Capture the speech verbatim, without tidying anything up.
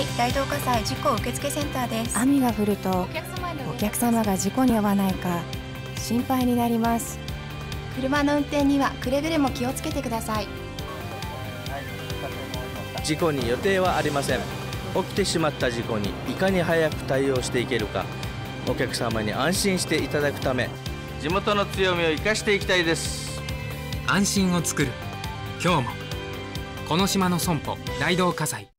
い大同火災事故受付センターです。 雨が降るとお客様が事故に遭わないか心配になります。 車の運転にはくれぐれも気をつけてください。 事故に予定はありません。起きてしまった事故にいかに早く対応していけるか、お客様に安心していただくため地元の強みを生かしていきたいです。 安心を作る今日もこの島の損保大同火災。